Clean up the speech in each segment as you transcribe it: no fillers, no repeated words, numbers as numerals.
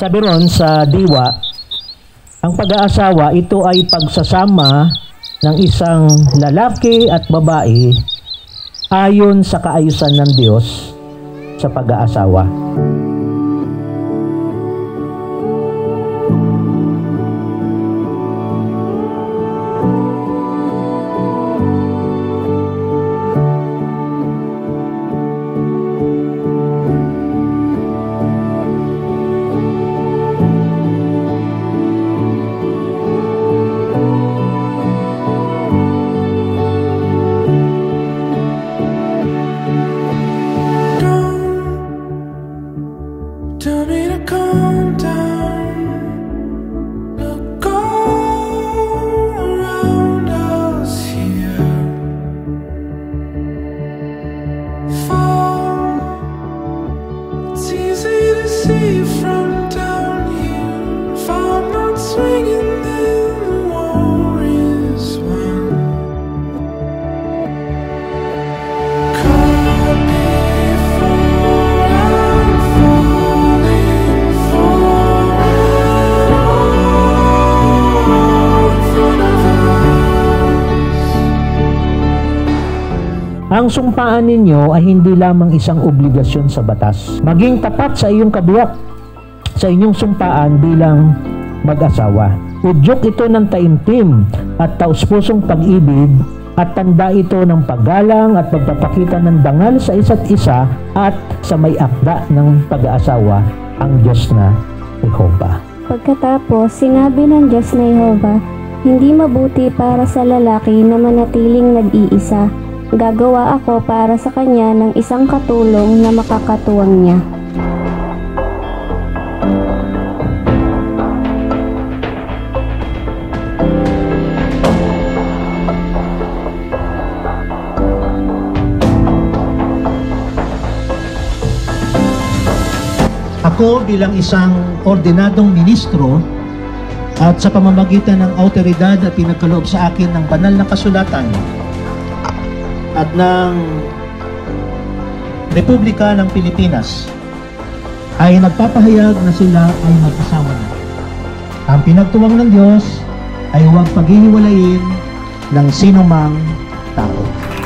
Sabi ron sa diwa, ang pag-aasawa ito ay pagsasama ng isang lalaki at babae ayon sa kaayusan ng Diyos sa pag-aasawa. Tell me to calm down. Look all around us here. Fall. It's easy to see from down here. If I'm not swinging, then the war is won. Caught before I'm falling for it all in front of us. Ang sumpaan ninyo ay hindi lamang isang obligasyon sa batas. Maging tapat sa iyong kabiyak sa inyong sumpaan bilang mag-asawa. Udyok ito ng taimtim at taus-pusong pag-ibig at tanda ito ng paggalang at pagpapakita ng dangal sa isa't isa at sa may akda ng pag-aasawa, ang Diyos na Jehovah. Pagkatapos, sinabi ng Diyos na Jehovah, hindi mabuti para sa lalaki na manatiling nag-iisa. Gagawa ako para sa kanya ng isang katulong na makakatuwang niya. Ako bilang isang ordinadong ministro at sa pamamagitan ng awtoridad at pinagkaloob sa akin ng banal na kasulatan at ng Republika ng Pilipinas ay nagpapahayag na sila ay mag-asawa na. Ang pinagtuwang ng Diyos ay huwag paghihiwalayin ng sinumang tao.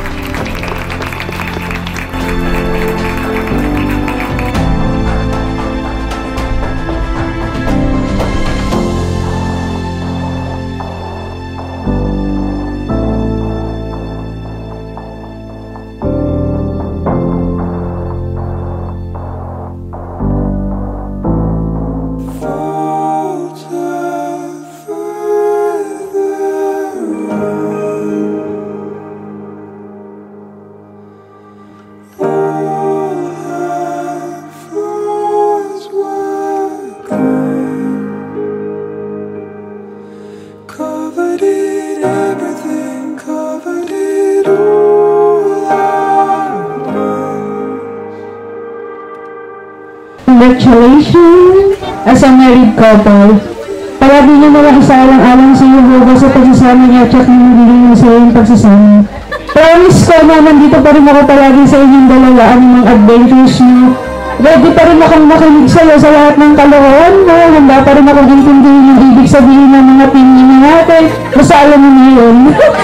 Covered in everything, covered it all at once. Congratulations as a married couple. Palagi niyo nalang isaalang-alang sa Jehovah sa pagsasama niya at siya kinililing sa iyong pagsasama. Promise ko na nandito pa rin ako palagi sa inyong dalawa anumang adventures niyo. Ready pa rin akong makinig sa'yo sa lahat ng kalokohan mo. Handa pa rin akong intindihin yung ibig sabihin ng mga pinili natin. Basta alam mo na yun.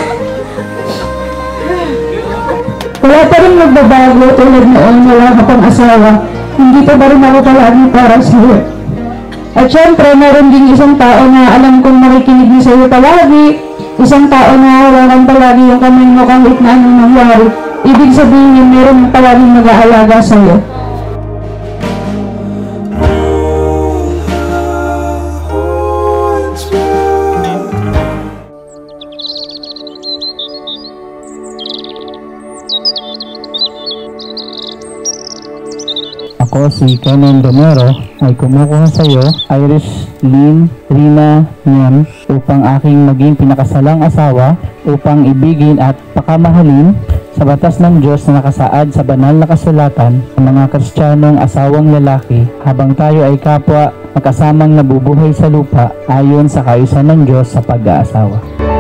Wala pa rin magbabago tulad noon wala ka pang asawa. Hindi pa rin ako palagi para sa'yo. At syempre, meron din isang tao na alam kong makikinig niya sa'yo palagi. Isang tao na hawakan palagi yung kamay mo kahit na anong nangyari. Ibig sabihin, meron palaging mag-aalaga sa'yo. Ako si Kenan Romero ay kumukuha sa iyo, Iris Lynn Rina Niam, upang aking maging pinakasalang asawa, upang ibigin at pakamahalin sa batas ng Diyos na nakasaad sa banal na kasulatan ang mga Kristiyanong asawang lalaki habang tayo ay kapwa magkasamang nabubuhay sa lupa ayon sa kaayusan ng Diyos sa pag-aasawa.